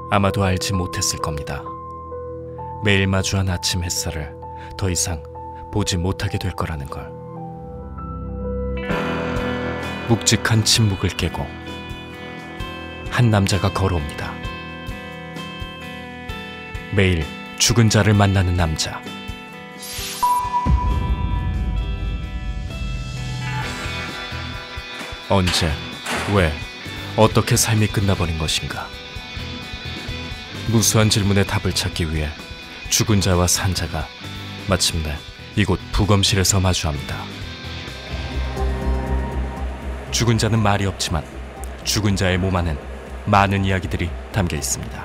아마도 알지 못했을 겁니다. 매일 마주한 아침 햇살을 더 이상 보지 못하게 될 거라는 걸. 묵직한 침묵을 깨고 한 남자가 걸어옵니다. 매일 죽은 자를 만나는 남자. 언제, 왜, 어떻게 삶이 끝나버린 것인가? 무수한 질문에 답을 찾기 위해 죽은 자와 산 자가 마침내 이곳 부검실에서 마주합니다. 죽은 자는 말이 없지만 죽은 자의 몸 안엔 많은 이야기들이 담겨 있습니다.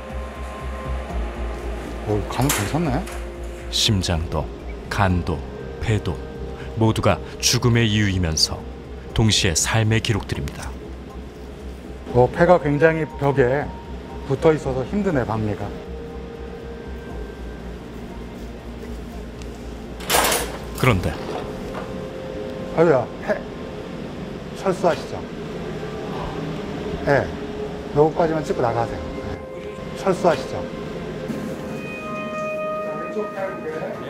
간은 괜찮네. 심장도, 간도, 폐도 모두가 죽음의 이유이면서 동시에 삶의 기록들입니다. 폐가 굉장히 벽에 붙어 있어서 힘드네, 박리가. 그런데 아유야, 철수하시죠. 네, 요거까지만 찍고 나가세요. 네. 철수하시죠. 왼쪽 펴게.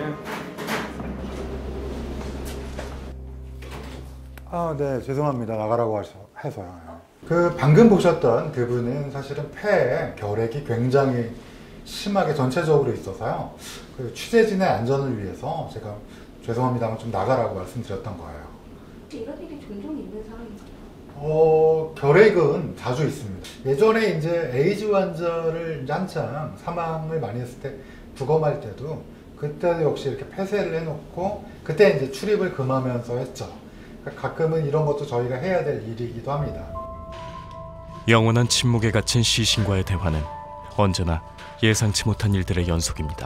네, 죄송합니다. 나가라고 해서요. 방금 보셨던 그분은 사실은 폐에 결핵이 굉장히 심하게 전체적으로 있어서요. 취재진의 안전을 위해서 제가 죄송합니다만 좀 나가라고 말씀드렸던 거예요. 이런 일이 종종 있는 상황인가요? 결핵은 자주 있습니다. 예전에 이제 에이즈 환자를 한참 사망을 많이 했을 때 부검할 때도 그때도 역시 이렇게 폐쇄를 해놓고 그때 이제 출입을 금하면서 했죠. 가끔은 이런 것도 저희가 해야 될 일이기도 합니다. 영원한 침묵에 갇힌 시신과의 대화는 언제나 예상치 못한 일들의 연속입니다.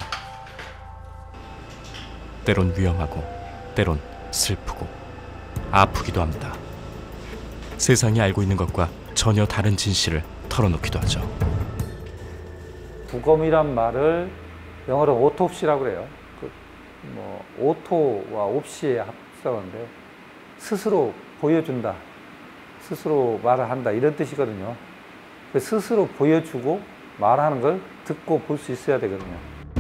때론 위험하고 때론 슬프고 아프기도 합니다. 세상이 알고 있는 것과 전혀 다른 진실을 털어놓기도 하죠. 부검이란 말을 영어로 오토프시라고 그래요. 오토와 옵시의 합성어인데 스스로 보여준다, 스스로 말을 한다 이런 뜻이거든요. 스스로 보여주고 말하는 걸 듣고 볼 수 있어야 되거든요.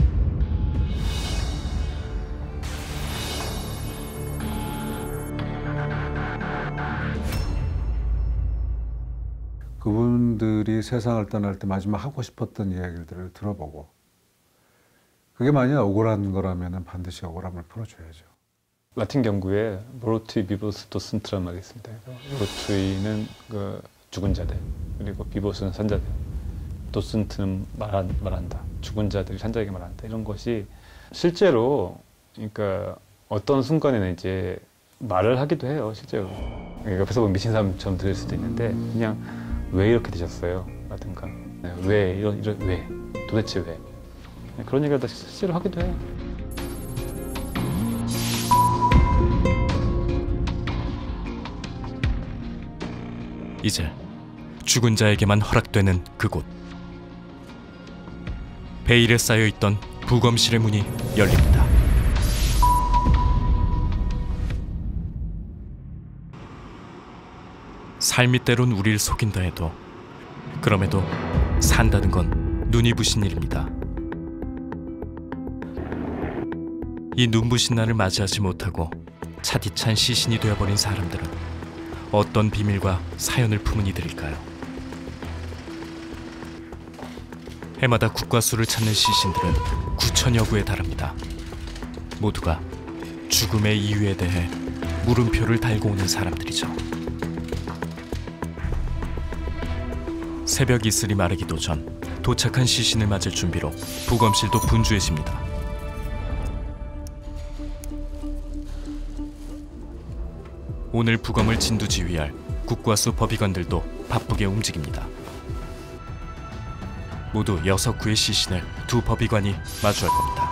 그분들이 세상을 떠날 때 마지막 하고 싶었던 이야기들을 들어보고 그게 만약 억울한 거라면 반드시 억울함을 풀어줘야죠. 라틴 경구에 모르투이 비보스 도슨트란 말이 있습니다. 모르투이는 죽은 자들, 그리고 비보스는 산자들, 도슨트는 말한다. 죽은 자들이 산자에게 말한다. 이런 것이 실제로 그러니까 어떤 순간에는 이제 말을 하기도 해요. 실제로 옆에서 보면 미친 사람처럼 들릴 수도 있는데 그냥 왜 이렇게 되셨어요? 라든가 왜 이런 왜 도대체 왜 그런 얘기를 다 실제로 하기도 해요. 이제 죽은 자에게만 허락되는 그곳. 베일에 쌓여있던 부검실의 문이 열립니다. 삶이 때론 우리를 속인다 해도 그럼에도 산다는 건 눈이 부신 일입니다. 이 눈부신 날을 맞이하지 못하고 차디찬 시신이 되어버린 사람들은 어떤 비밀과 사연을 품은 이들일까요? 해마다 국과수를 찾는 시신들은 9천여 구에 달합니다. 모두가 죽음의 이유에 대해 물음표를 달고 오는 사람들이죠. 새벽 이슬이 마르기도 전 도착한 시신을 맞을 준비로 부검실도 분주해집니다. 오늘 부검을 진두지휘할 국과수 법의관들도 바쁘게 움직입니다. 모두 6구의 시신을 두 법의관이 마주할 겁니다.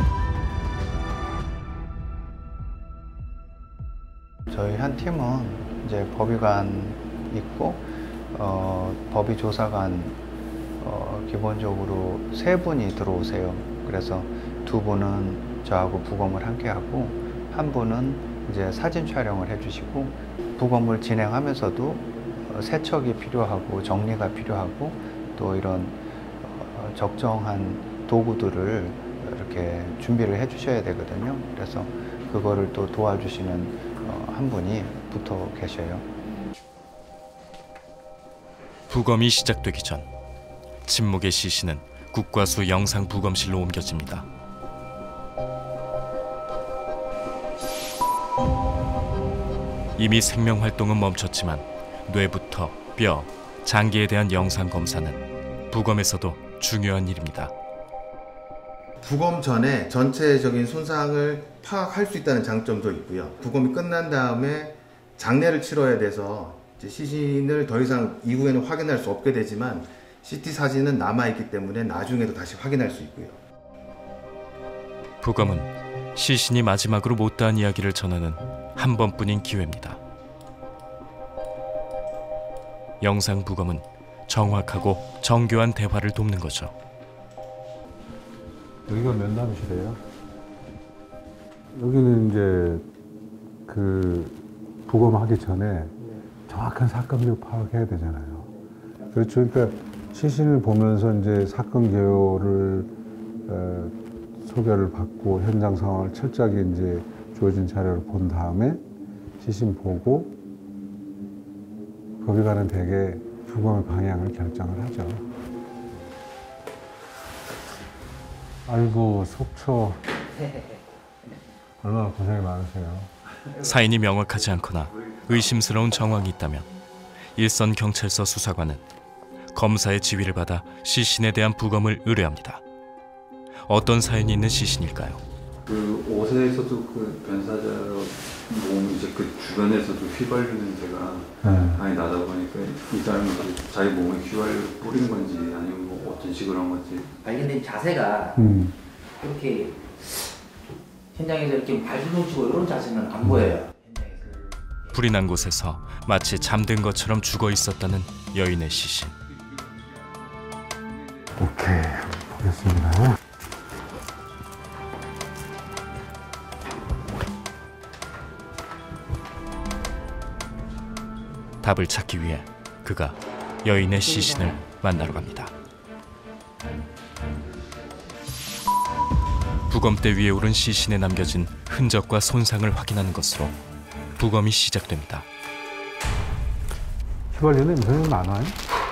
저희 한 팀은 이제 법의관 있고 법의조사관 기본적으로 3분이 들어오세요. 그래서 2분은 저하고 부검을 함께 하고 한 분은 이제 사진 촬영을 해주시고 부검을 진행하면서도 세척이 필요하고 정리가 필요하고 또 이런 적정한 도구들을 이렇게 준비를 해 주셔야 되거든요. 그래서 그거를 또 도와주시는 한 분이 붙어 계셔요. 부검이 시작되기 전 침묵의 시신은 국과수 영상 부검실로 옮겨집니다. 이미 생명 활동은 멈췄지만 뇌부터 뼈, 장기에 대한 영상 검사는 부검에서도 중요한 일입니다. 부검 전에 전체적인 손상을 파악할 수 있다는 장점도 있고요. 부검이 끝난 다음에 장례를 치러야 돼서 이제 시신을 더 이상 이후에는 확인할 수 없게 되지만 CT 사진은 남아있기 때문에 나중에도 다시 확인할 수 있고요. 부검은 시신이 마지막으로 못다한 이야기를 전하는 한 번뿐인 기회입니다. 영상 부검은 정확하고 정교한 대화를 돕는 거죠. 여기가 면담실이에요. 여기는 이제 그 부검하기 전에 정확한 사건을 파악해야 되잖아요. 그렇죠. 그러니까 시신을 보면서 이제 사건 개요를 소개를 받고 현장 상황을 철저하게 이제 주어진 자료를 본 다음에 시신 보고 거기 가는 대개 부검의 방향을 결정을 하죠. 아이고 속초 얼마나 고생이 많으세요. 사인이 명확하지 않거나 의심스러운 정황이 있다면 일선 경찰서 수사관은 검사의 지휘를 받아 시신에 대한 부검을 의뢰합니다. 어떤 사연이 있는 시신일까요? 그 옷에서도 그 변사자 몸 이제 그 주변에서도 휘발유는 제가 많이 나다 보니까 이 사람이 자기 몸에 휘발유 뿌린 건지 아니면 뭐 어떤 식으로 한 건지 발견된 자세가 그렇게 현장에서 이렇게 발뒤꿈 치고 이런 자세는 안 보여요. 불이 난 곳에서 마치 잠든 것처럼 죽어 있었다는 여인의 시신. 오케이, 보겠습니다. 답을 찾기 위해 그가 여인의 시신을 만나러 갑니다. 부검대 위에 오른 시신에 남겨진 흔적과 손상을 확인하는 것으로 부검이 시작됩니다. 휘발유 냄새 나나요?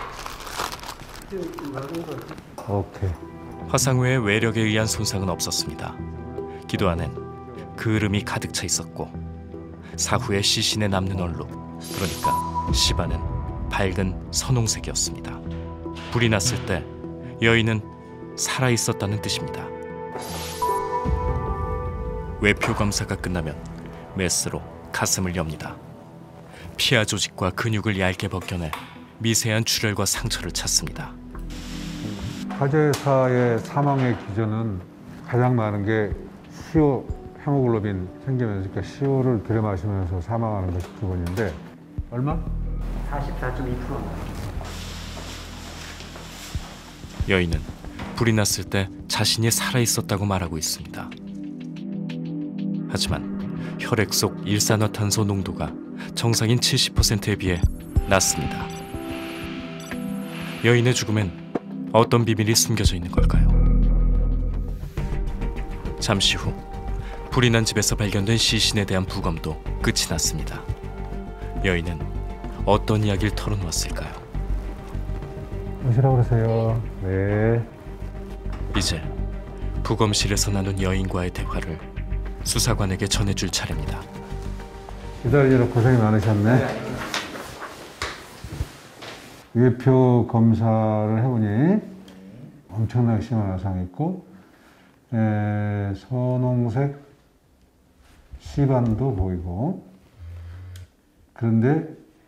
오케이. 화상 외에 외력에 의한 손상은 없었습니다. 기도 안엔 그을음이 가득 차 있었고 사후에 시신에 남는 얼룩, 그러니까 시바는 밝은 선홍색이었습니다. 불이 났을 때 여인은 살아있었다는 뜻입니다. 외표 검사가 끝나면 메스로 가슴을 엽니다. 피하 조직과 근육을 얇게 벗겨내 미세한 출혈과 상처를 찾습니다. 화재사의 사망의 기전은 가장 많은 게 시오 헤모글로빈 생기면서, 그러니까 시오를 들여 마시면서 사망하는 것이 기본인데 얼마? 44.2%. 여인은 불이 났을 때 자신이 살아있었다고 말하고 있습니다. 하지만 혈액 속 일산화탄소 농도가 정상인 70%에 비해 낮습니다. 여인의 죽음엔 어떤 비밀이 숨겨져 있는 걸까요? 잠시 후 불이 난 집에서 발견된 시신에 대한 부검도 끝이 났습니다. 여인은 어떤 이야기를 털어놓았을까요? 오시라고 그러세요. 네. 이제 부검실에서 나눈 여인과의 대화를 수사관에게 전해줄 차례입니다. 기다리느라 고생이 많으셨네. 외표 검사를 해보니 엄청나게 심한 화상이 있고 선홍색 시반도 보이고, 그런데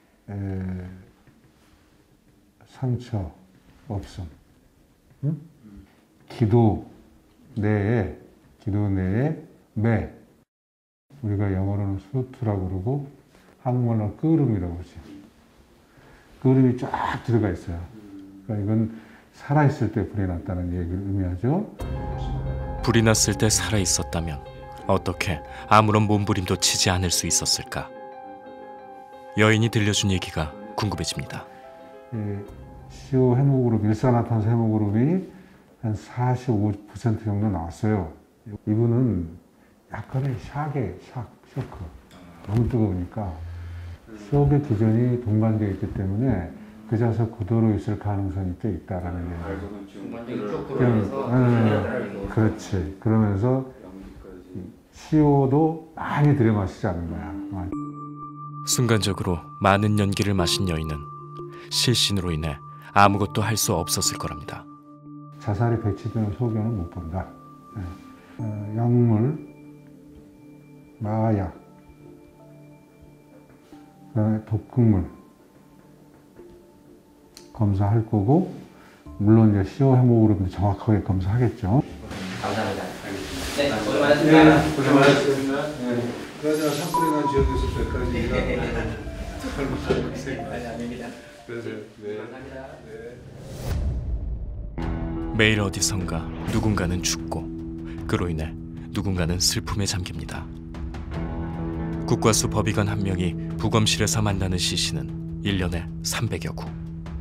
상처 없음. 응? 기도 내에 매, 우리가 영어로는 수트라고 그러고 한국말로는 끄름이라고 그러지. 끄름이 쫙 들어가 있어요. 그러니까 이건 살아있을 때 불이 났다는 얘기를 의미하죠. 불이 났을 때 살아있었다면 어떻게 아무런 몸부림도 치지 않을 수 있었을까? 여인이 들려준 얘기가 궁금해집니다. 시오 헤모그룹, 일산화탄소 헤모그룹이 한 45% 정도 나왔어요. 이분은 약간의 쇼크. 너무 뜨거우니까 쇼크의 기전이 동반되어 있기 때문에 그 자세 그대로 있을 가능성이 꽤 있다라는 얘기예요. 그렇지. 그러면서 CO도 많이 들여마시지 않은 거야. 순간적으로 많은 연기를 마신 여인은 실신으로 인해 아무것도 할 수 없었을 거랍니다. 자살이 배치되는 소견은 못 본다. 약물, 마약, 그다음에 독극물 검사할 거고, 물론 이제 CO 해모그룹도 정확하게 검사하겠죠. 감사합니다. 네, 고생 많으셨습니다. 고생 많으셨습니다. 그러자 산불이 난 지역에서 몇가지 일하는 아닙니다. 네. 감사합니다. 매일 어디선가 누군가는 죽고 그로 인해 누군가는 슬픔에 잠깁니다. 국과수 법의관 한 명이 부검실에서 만나는 시신은 1년에 300여 구.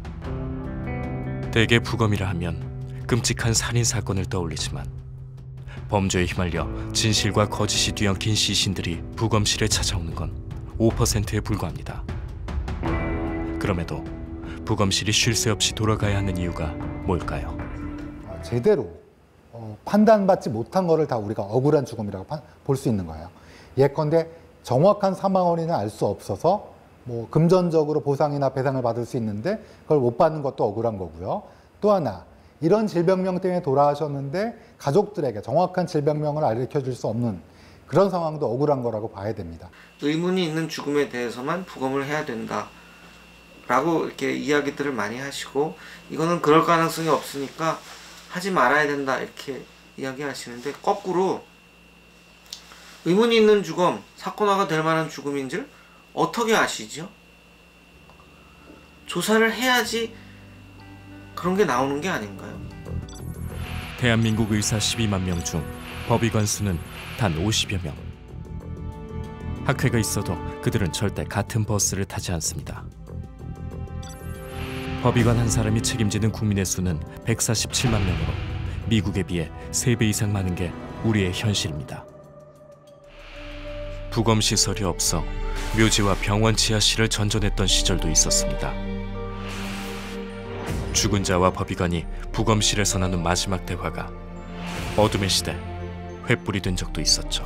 대개 부검이라 하면 끔찍한 살인 사건을 떠올리지만 범죄에 휘말려 진실과 거짓이 뒤엉킨 시신들이 부검실에 찾아오는 건 5%에 불과합니다. 그럼에도 부검실이 쉴 새 없이 돌아가야 하는 이유가 뭘까요? 제대로 판단받지 못한 거를 다 우리가 억울한 죽음이라고 볼 수 있는 거예요. 예컨대 정확한 사망 원인을 알 수 없어서 뭐 금전적으로 보상이나 배상을 받을 수 있는데 그걸 못 받는 것도 억울한 거고요. 또 하나, 이런 질병명 때문에 돌아가셨는데 가족들에게 정확한 질병명을 알려줄 수 없는 그런 상황도 억울한 거라고 봐야 됩니다. 의문이 있는 죽음에 대해서만 부검을 해야 된다 라고 이렇게 이야기들을 많이 하시고, 이거는 그럴 가능성이 없으니까 하지 말아야 된다 이렇게 이야기하시는데, 거꾸로 의문이 있는 죽음, 사건화가 될 만한 죽음인 줄 어떻게 아시죠? 조사를 해야지 그런 게 나오는 게 아닌가요? 대한민국 의사 12만 명 중 법의관 수는 단 50여 명. 학회가 있어도 그들은 절대 같은 버스를 타지 않습니다. 법의관 한 사람이 책임지는 국민의 수는 147만 명으로 미국에 비해 3배 이상 많은 게 우리의 현실입니다. 부검시설이 없어 묘지와 병원 지하실을 전전했던 시절도 있었습니다. 죽은 자와 법의관이 부검실에서 나눈 마지막 대화가 어둠의 시대 횃불이 된 적도 있었죠.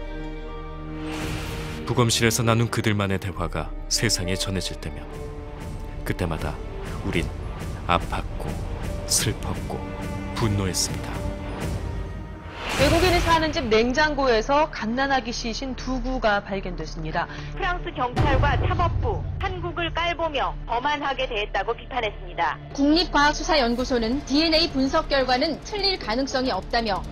부검실에서 나눈 그들만의 대화가 세상에 전해질 때면 그때마다 우린 아팠고 슬펐고 분노했습니다. 외국인이 사는 집 냉장고에서 갓난아기 시신 2구가 발견됐습니다. 프랑스 경찰과 사법부, 한국을 깔보며 범안하게 대했다고 비판했습니다. 국립과학수사연구소는 DNA 분석 결과는 틀릴 가능성이 없다며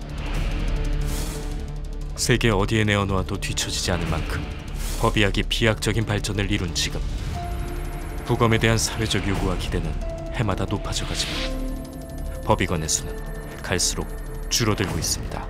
세계 어디에 내어놓아도 뒤처지지 않을 만큼 법의학이 비약적인 발전을 이룬 지금, 부검에 대한 사회적 요구와 기대는 해마다 높아져가지만 법의관의 수는 갈수록 줄어들고 있습니다.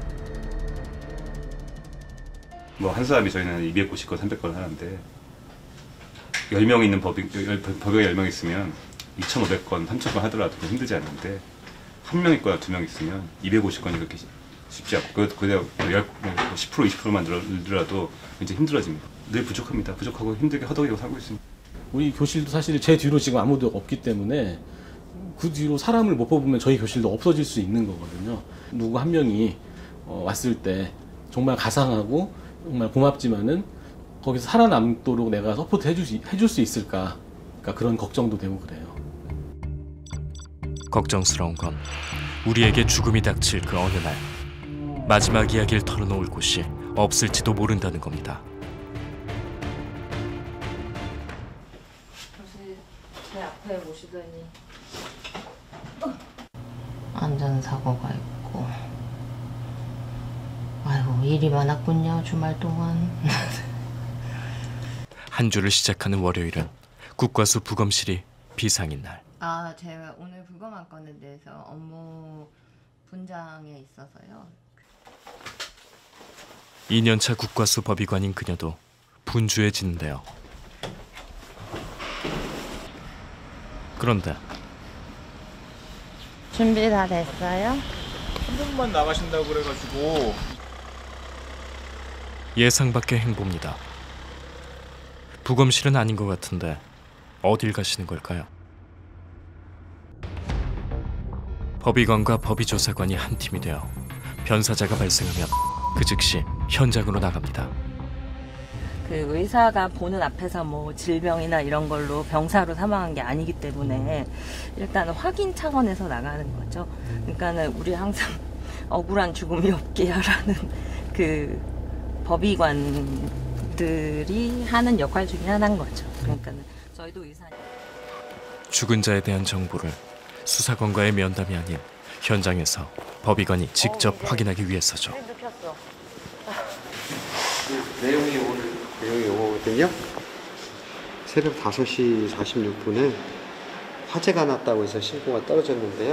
뭐 한 사람이 저희는 290건, 300건을 하는데 10명 있는 법의가 10명 있으면 2,500건, 3,000건 하더라도 힘들지 않는데 한 명 있거나 2명 있으면 250건이 그렇게 쉽지 않고 그냥 10%, 20%만 늘더라도 이제 힘들어집니다. 늘 부족합니다. 부족하고 힘들게 허덕이고 살고 있습니다. 우리 교실도 사실 제 뒤로 지금 아무도 없기 때문에 그 뒤로 사람을 못 뽑으면 저희 교실도 없어질 수 있는 거거든요. 누구 한 명이 왔을 때 정말 가상하고 정말 고맙지만은 거기서 살아남도록 내가 서포트 해줄 수 있을까, 그러니까 그런 걱정도 되고 그래요. 걱정스러운 건 우리에게 죽음이 닥칠 그 어느 날 마지막 이야기를 털어놓을 곳이 없을지도 모른다는 겁니다. 혹시 제 앞에 모시더니 안전사고가 있고, 아이고 일이 많았군요 주말 동안. 한 주를 시작하는 월요일은 국과수 부검실이 비상인 날. 제가 오늘 부검할 건에 대해서 업무 분장에 있어서요. 2년차 국과수 법의관인 그녀도 분주해지는데요. 그런데 준비 다 됐어요? 한 번만 나가신다고 그래가지고. 예상 밖의 행보입니다. 부검실은 아닌 것 같은데 어딜 가시는 걸까요? 법의관과 법의조사관이 한 팀이 되어 변사자가 발생하면 그 즉시 현장으로 나갑니다. 그 의사가 보는 앞에서 뭐 질병이나 이런 걸로 병사로 사망한 게 아니기 때문에 일단 확인 차원에서 나가는 거죠. 그러니까는 우리 항상 억울한 죽음이 없게 하라는 그 법의관들이 하는 역할 중에 하나인 거죠. 그러니까는 저희도 의사님. 죽은 자에 대한 정보를 수사관과의 면담이 아닌 현장에서 법의관이 직접 확인하기 위해서죠. 내용이 오거든요. 새벽 5시 46분에 화재가 났다고 해서 신고가 떨어졌는데요.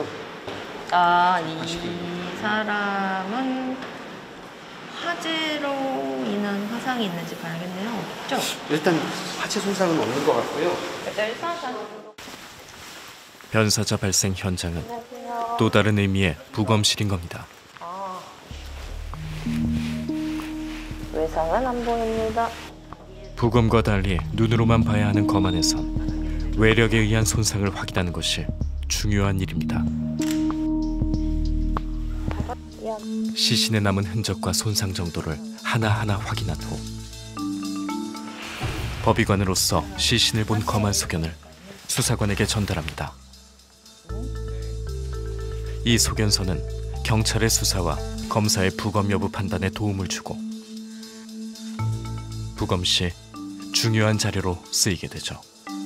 이 사람은 화재로 인한 화상이 있는지 봐야겠네요. 없죠? 일단 화재 손상은 없는 것 같고요. 변사자 발생 현장은 또 다른 의미의 부검실인 겁니다. 외상은 안 보입니다. 부검과 달리 눈으로만 봐야 하는 검 안에선 외력에 의한 손상을 확인하는 것이 중요한 일입니다. 시신에 남은 흔적과 손상 정도를 하나하나 확인한 후 법의관으로서 시신을 본 검안 소견을 수사관에게 전달합니다. 이 소견서는 경찰의 수사와 검사의 부검 여부 판단에 도움을 주고 부검 시 중요한 자료로 쓰이게 되죠.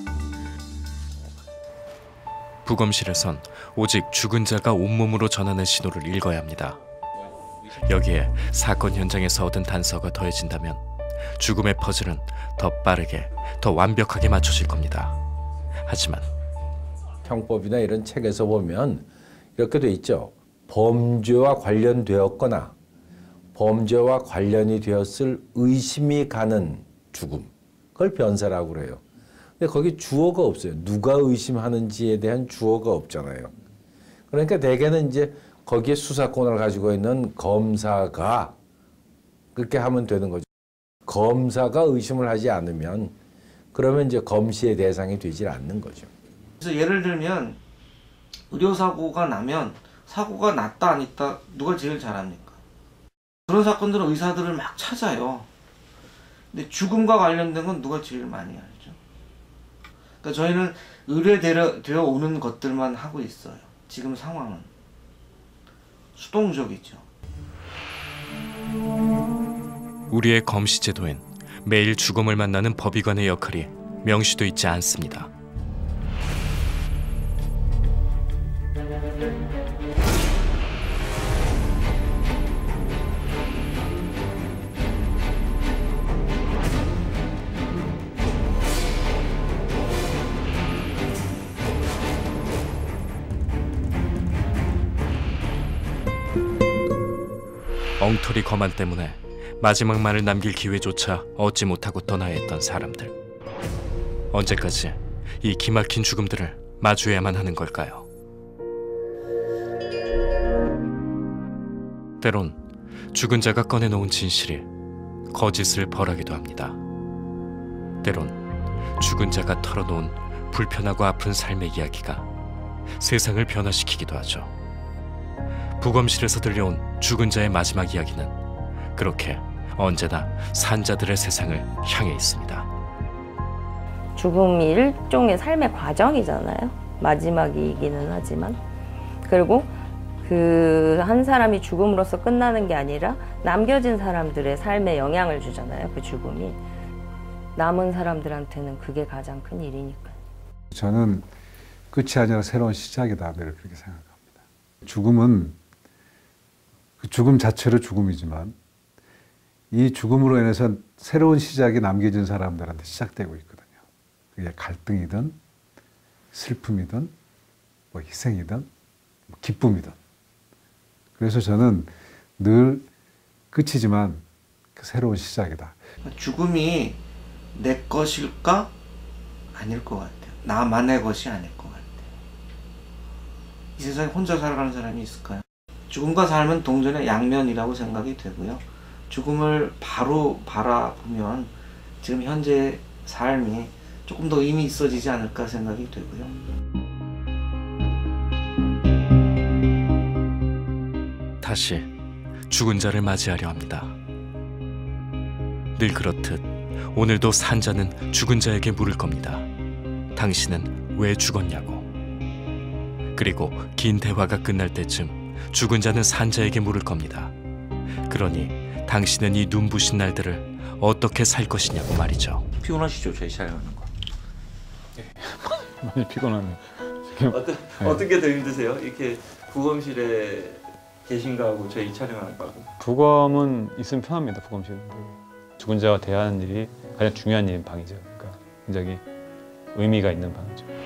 부검실에선 오직 죽은 자가 온몸으로 전하는 신호를 읽어야 합니다. 여기에 사건 현장에서 얻은 단서가 더해진다면 죽음의 퍼즐은 더 빠르게, 더 완벽하게 맞춰질 겁니다. 하지만 형법이나 이런 책에서 보면 이렇게 돼 있죠. 범죄와 관련되었거나 범죄와 관련이 되었을 의심이 가는 죽음. 그걸 변사라고 그래요. 근데 거기 주어가 없어요. 누가 의심하는지에 대한 주어가 없잖아요. 그러니까 대개는 이제 거기에 수사권을 가지고 있는 검사가 그렇게 하면 되는 거죠. 검사가 의심을 하지 않으면 그러면 이제 검시의 대상이 되질 않는 거죠. 그래서 예를 들면 의료사고가 나면 사고가 났다 안 났다 누가 제일 잘합니까? 그런 사건들은 의사들을 막 찾아요. 근데 죽음과 관련된 건 누가 제일 많이 알죠? 그러니까 저희는 의뢰되어 오는 것들만 하고 있어요. 지금 상황은 수동적이죠. 우리의 검시 제도엔 매일 죽음을 만나는 법의관의 역할이 명시돼 있지 않습니다. 엉터리 검안 때문에 마지막 말을 남길 기회조차 얻지 못하고 떠나야 했던 사람들. 언제까지 이 기막힌 죽음들을 마주해야만 하는 걸까요? 때론 죽은 자가 꺼내놓은 진실이 거짓을 벌하기도 합니다. 때론 죽은 자가 털어놓은 불편하고 아픈 삶의 이야기가 세상을 변화시키기도 하죠. 부검실에서 들려온 죽은 자의 마지막 이야기는 그렇게 언제나 산자들의 세상을 향해 있습니다. 죽음이 일종의 삶의 과정이잖아요. 마지막이기는 하지만. 그리고 그 한 사람이 죽음으로써 끝나는 게 아니라 남겨진 사람들의 삶에 영향을 주잖아요. 그 죽음이. 남은 사람들한테는 그게 가장 큰 일이니까요. 저는 끝이 아니라 새로운 시작이다, 그렇게 생각합니다. 죽음은 그 죽음 자체로 죽음이지만 이 죽음으로 인해서 새로운 시작이 남겨진 사람들한테 시작되고 있거든요. 그게 갈등이든 슬픔이든 뭐 희생이든 뭐 기쁨이든. 그래서 저는 늘 끝이지만 그 새로운 시작이다. 죽음이 내 것일까? 아닐 것 같아요. 나만의 것이 아닐 것 같아요. 이 세상에 혼자 살아가는 사람이 있을까요? 죽음과 삶은 동전의 양면이라고 생각이 되고요. 죽음을 바로 바라보면 지금 현재 삶이 조금 더 의미 있어지지 않을까 생각이 되고요. 다시 죽은 자를 맞이하려 합니다. 늘 그렇듯 오늘도 산자는 죽은 자에게 물을 겁니다. 당신은 왜 죽었냐고. 그리고 긴 대화가 끝날 때쯤 죽은 자는 산자에게 물을 겁니다. 그러니 당신은 이 눈부신 날들을 어떻게 살 것이냐고 말이죠. 피곤하시죠, 저희 촬영하는 거? 많이 피곤하네요. 어떻게 더 힘드세요? 이렇게 부검실에 계신 거하고 저희 촬영하는 거하고. 부검은 있으면 편합니다. 부검실은. 죽은 자와 대화하는 일이 가장 중요한 일인 방이죠. 그러니까 굉장히 의미가 있는 방이죠.